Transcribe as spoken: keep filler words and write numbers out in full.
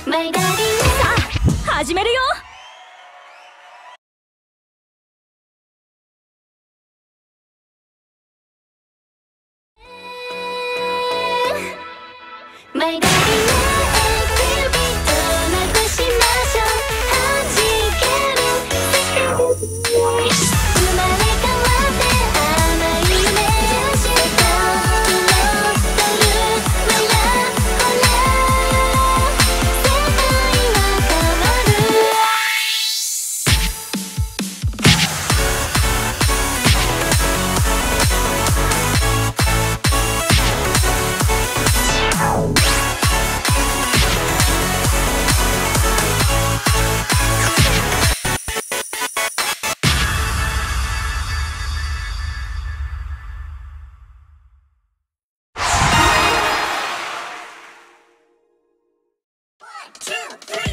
さあ始めるよ。マイダーリングビートなくしましょう。弾ける生まれ変わって甘い夢をしたフロータルマヤほら世界は変わる。Two, three.